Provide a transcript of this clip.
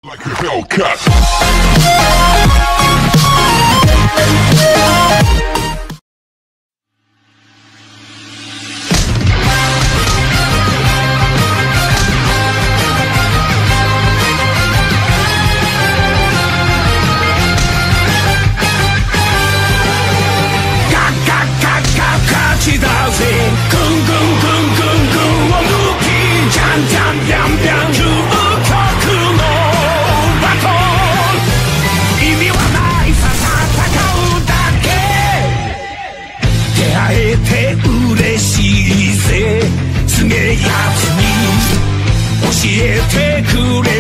Like a Hellcat. 嬉しいぜ、すげえやつに教えてくれ